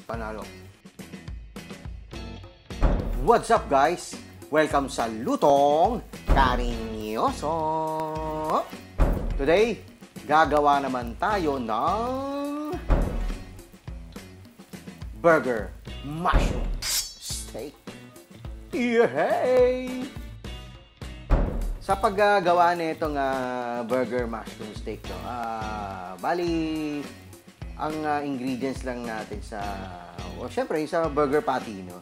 Panalo. What's up guys? Welcome sa Lutong Karinyoso. Today, gagawa naman tayo ng burger mushroom steak. Yay! Sa paggagawa nitong burger mushroom steak, bali, ang ingredients lang natin sa, syempre, sa burger patty, no?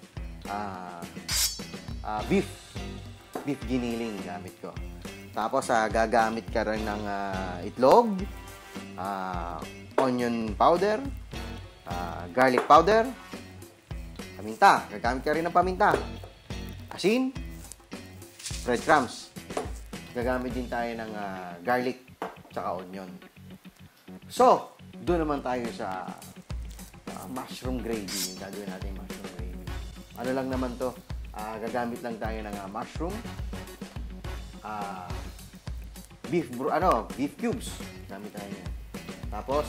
Beef giniling gamit ko. Tapos, gagamit ka rin ng itlog, onion powder, garlic powder, paminta. Gagamit ka rin ng paminta. Asin, breadcrumbs. Gagamit din tayo ng garlic tsaka onion. So, doon naman tayo sa mushroom gravy. Yung gagawin natin yung mushroom gravy. Ano lang naman to? Gagamit lang tayo ng mushroom, beef cubes. Gamit tayo yan. Tapos,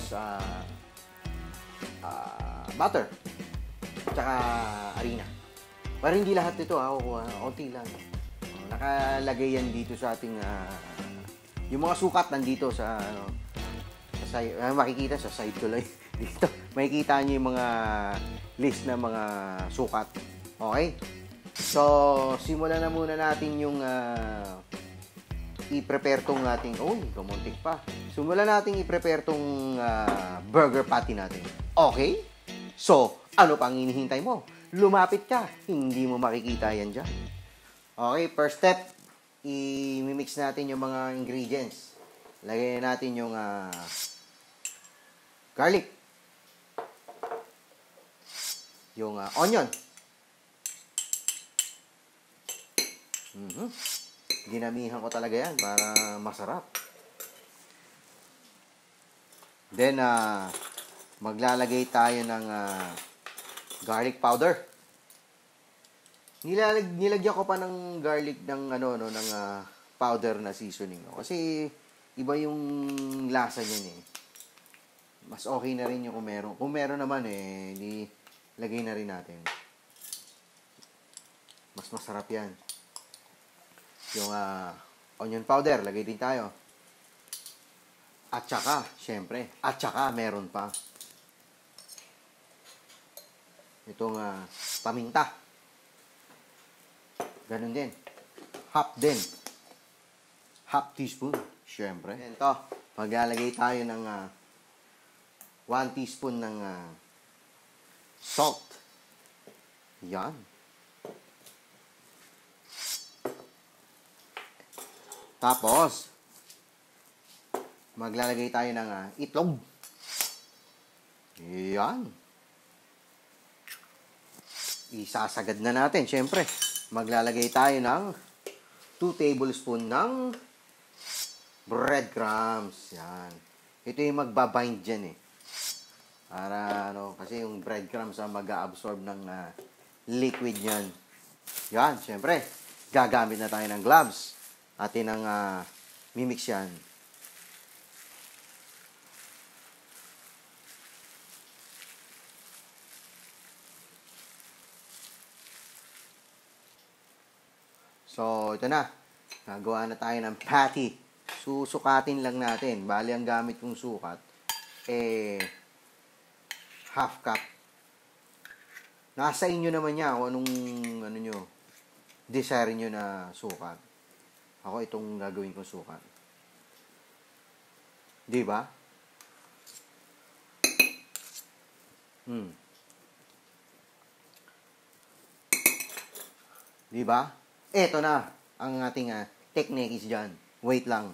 butter. Tsaka harina. Pero hindi lahat ito, konti lang. Nakalagay yan dito sa ating, yung mga sukat nandito sa, makikita sa side tuloy dito. Makikita niyo yung mga list na mga sukat. Okay? So, simulan na muna natin yung i-prepare tong ating, kumuntik pa. Simulan natin i-prepare tong burger patty natin. Okay? So, ano pang hinihintay mo? Lumapit ka. Hindi mo makikita yan dyan. Okay, first step, i-mix natin yung mga ingredients. Lagyan natin yung garlic, yung onion, ginamihan ko talaga yan para masarap. Then, maglalagay tayo ng garlic powder. Nilagyan ko pa ng garlic ng ng powder na seasoning. Kasi iba yung lasa niyan eh. Mas okay na rin yung kung meron. Kung meron naman lagay na rin natin. Mas masarap yan. Yung onion powder, lagay din tayo. At saka, syempre, meron pa. Itong paminta. Ganun din. Half teaspoon, syempre. Ito, maglalagay tayo ng 1 teaspoon ng salt. Yan. Tapos, maglalagay tayo ng itlog. Yan. Isasagad na natin, syempre. Maglalagay tayo ng 2 tablespoon ng breadcrumbs. Yan. Ito yung magbabind dyan eh. Para kasi yung breadcrumbs mag-absorb ng liquid yan. Yan, syempre. Gagamit na tayo ng gloves. Atin ang mimix yan. So, ito na. Nagawa na tayo ng patty. Susukatin lang natin. Bali, ang gamit kong sukat, half cup. Nasa inyo naman yan kung anong, desire nyo na sukat. Ako, itong gagawin kong sukat. Diba? Diba? Eto na ang ating technique is dyan. Wait lang.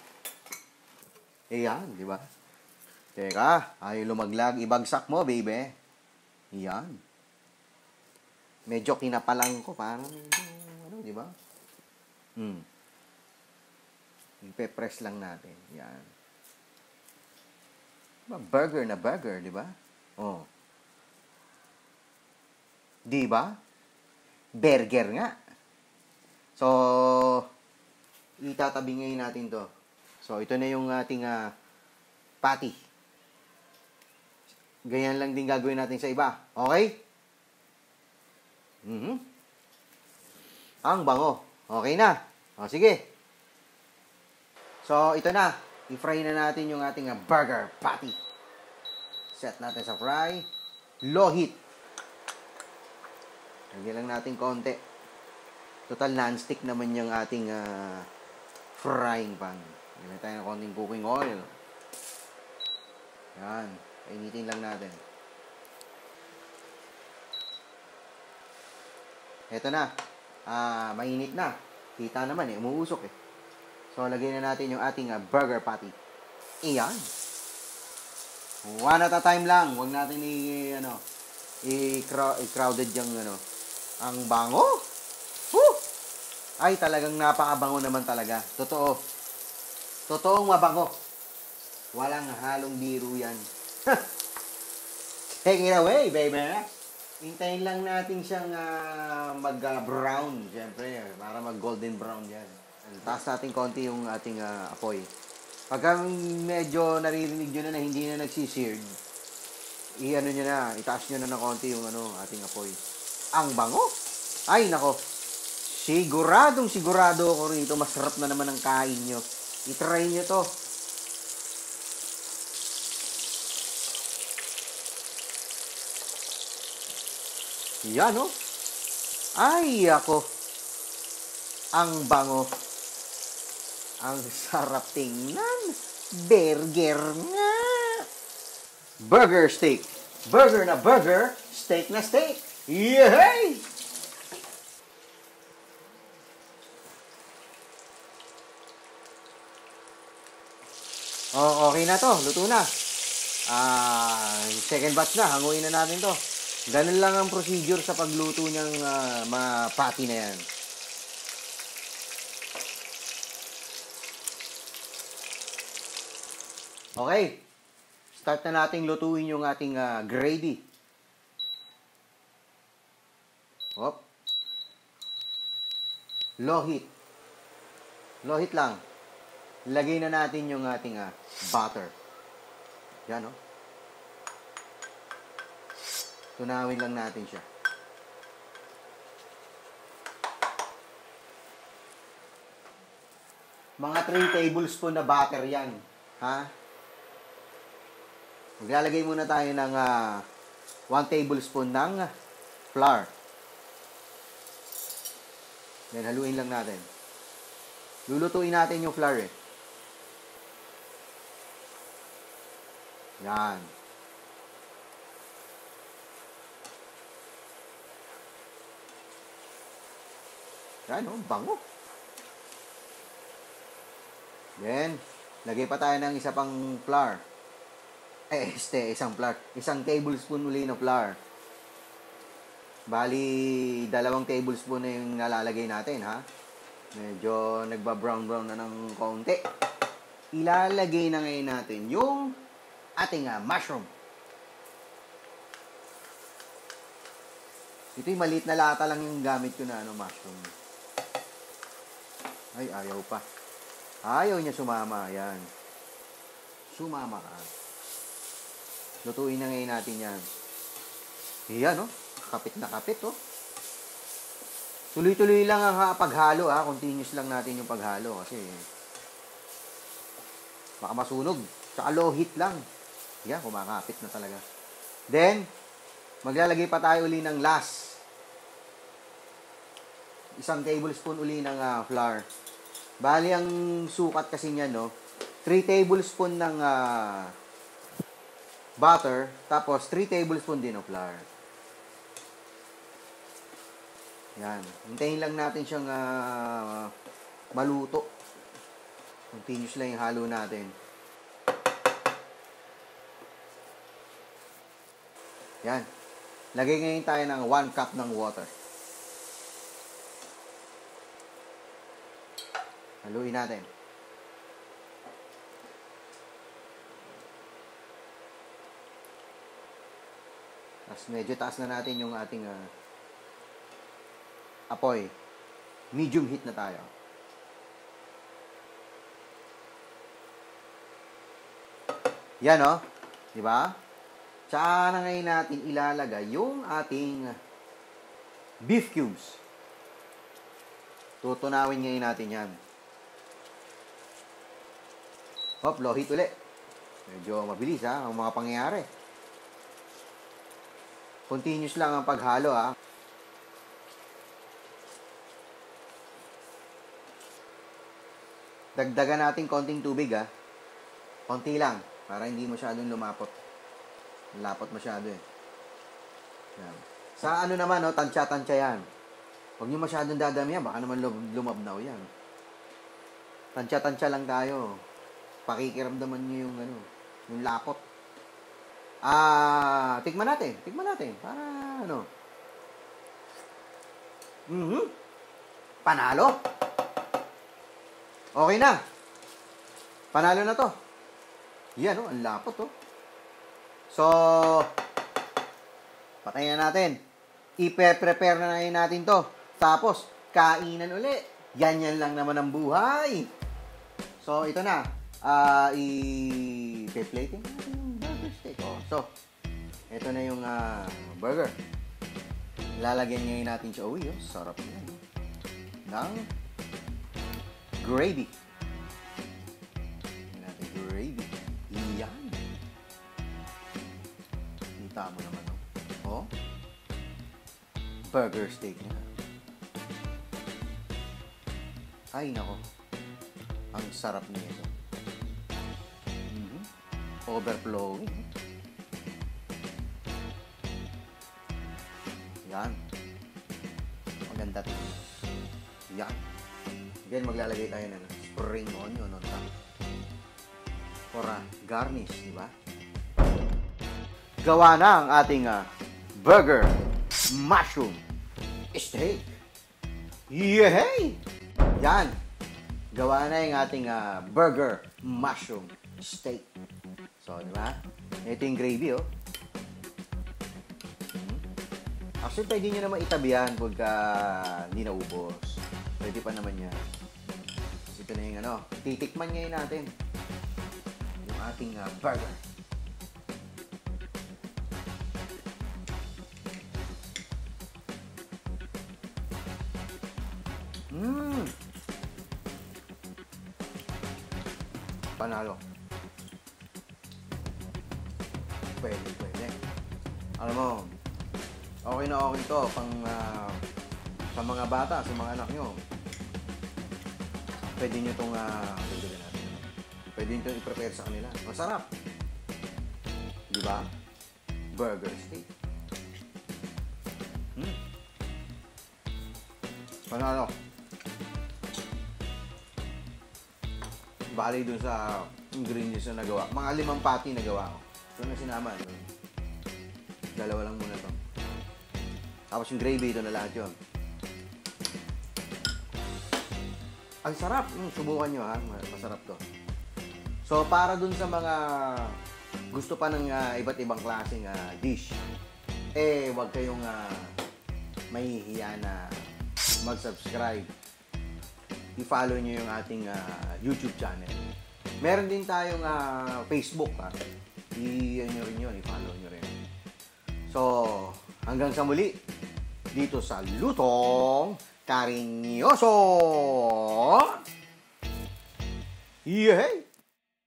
Yan, di ba? Teka, ay lumaglag. Ibagsak mo, baby. Yan. Medyo kinapalang ko. Parang, di ba? Ipe-press lang natin. Yan. Burger na burger, di ba? Oh. Di ba? Burger nga. So, itatabi ngayon natin to. So, ito na yung ating patty. Ganyan lang din gagawin natin sa iba. Okay? Ang bango. Okay na. O, sige. So, ito na. I-fry na natin yung ating burger patty. Set natin sa fry. Low heat. Lagyan lang natin konti. Total non-stick naman yung ating frying pan. Lagyan tayo ng konting cooking oil. Yan. Painitin lang natin. Ito na. Mainit na. Kita naman umuusok eh. So, lagyan na natin yung ating burger patty. Iyan. One at a time lang. Huwag natin i-crowded yung ang bango. Woo! Ay, talagang napakabango naman talaga. Totoo. Totoong mabango. Walang halong biro yan. Take it away, baby. Hintayin lang natin siyang mag-brown, siyempre, para mag-golden brown yan. Taas natin konti yung ating apoy. Pagka medyo naririnig nyo na hindi na nagsisird, nyo na, itaas nyo na ng konti yung ating apoy. Ang bango! Ay, nako! Sigurado ako rito, masarap na naman ang kain nyo. I-try nyo to. Yan, oh. Ay, ako. Ang bango. Ang sarap tingnan. Burger nga. Burger steak. Burger na burger. Steak na steak. Yay! Oh, okay na to. Luto na. Second batch na. Hanguin na natin to. Ganun lang ang procedure sa pagluto ng mga patty na yan. Okay. Start na nating lutuin yung ating gravy. Hop. Low heat. Low heat lang. Lagay na natin yung ating butter. Yan, oh. Tunawin lang natin siya. Mga 3 tablespoon na butter yan. Ha? Maglalagay muna tayo ng 1 tablespoon ng flour. Then, haluin lang natin. Lulutuin natin yung flour eh. Yan. Yan, oh, bango. Then, lagay pa tayo ng isa pang flour. Isang flour. Isang tablespoon uli ng flour. Bali, 2 tablespoon na yung nalalagay natin, ha? Medyo nagba-brown-brown na ng konti. Ilalagay na ngayon natin yung ating mushroom. Ito yung maliit na lata lang yung gamit ko na mushroom. Ay, ayaw pa. Ayaw niya sumama. Ayan. Sumama ka. Lutuin na ngayon natin yan. Ayan, oh. Kapit na kapit, oh. Tuloy-tuloy lang ang paghalo, ha. Continuous lang natin yung paghalo kasi baka masunog. Tsaka low heat lang. Yan, kumakapit na talaga. Then, maglalagay pa tayo uli ng last. 1 tablespoon uli ng flour. Bali, ang sukat kasi niyan, no? 3 tablespoon ng butter, tapos 3 tablespoon din ng flour. Yan. Hintayin lang natin siyang maluto. Continuous lang yung halo natin. Yan. Lagay ngayon tayo ng 1 cup ng water. Haluin natin. Tapos medyo taas na natin yung ating apoy. Medium heat na tayo. Yan, oh. Diba? Tsaka na ngayon natin ilalagay yung ating beef cubes. Tutunawin ngayon natin yan. Hop, low heat ulit. Medyo mabilis ang mga pangyayari. Continuous lang ang paghalo Dagdagan natin konting tubig Konti lang, para hindi masyadong lumapot. Lapot masyado Yan. Sa ano naman, tansya-tansya yan. Huwag nyo masyadong dadamihan, baka naman lumabnaw yan. Tansya-tansya lang tayo. Pakikiramdaman nyo yung lapot. Tikman natin. Para Panalo. Okay na. Panalo na to. Yan ang lapot So, patayin na natin. Ipe-prepare na natin to. Tapos, kainan uli. Yan lang naman ang buhay. So, ito na. I-plating natin yung burger steak. So, ito na yung burger. Lalagyan ngayon natin siya. Uy, sarap yan. Ng gravy. Lagyan natin gravy. Iyan. Kita mo naman, burger steak na. Ay, nako. Ang sarap nito. Overflowing. Yan. Maganda tingnan. Yan. Then, maglalagay tayo ng spring onion on top. For garnish, di ba? Gawa na ang ating burger mushroom steak. Yehey! Yan. Gawa na yung ating burger mushroom steak. So, di ba? Ito yung gravy, Actually, pwede nyo naman itabi yan pagka hindi naubos. Pwede pa naman yan. Ito na yung titikman ngayon natin. Yung ating burger. Panalo. Pwede. Alam mo, okay na okay to pang sa mga bata, sa mga anak nyo. Pwede nyo itong pwede nyo itong i-prepare sa kanila. Masarap. Diba? Burger steak. Panalo. Bali dun sa ingredients na nagawa. Mga 5 patty na gawa ko. Ito na sinama. Dalawa lang muna to. Tapos yung gravy, ito na lahat yun. Ang sarap. Subukan nyo Masarap to. So, para dun sa mga gusto pa ng iba't ibang klaseng dish, wag kayong mahihiya na mag-subscribe. I-follow nyo yung ating YouTube channel. Meron din tayong Facebook. I-ano rin yun. I-follow nyo rin. So, hanggang sa muli, dito sa Lutong Karinyoso! Yehey!